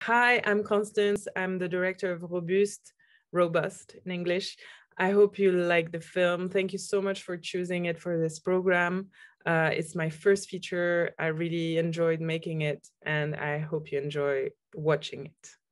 Hi, I'm Constance. I'm the director of Robuste in English. I hope you like the film. Thank you so much for choosing it for this program. It's my first feature. I really enjoyed making it, and I hope you enjoy watching it.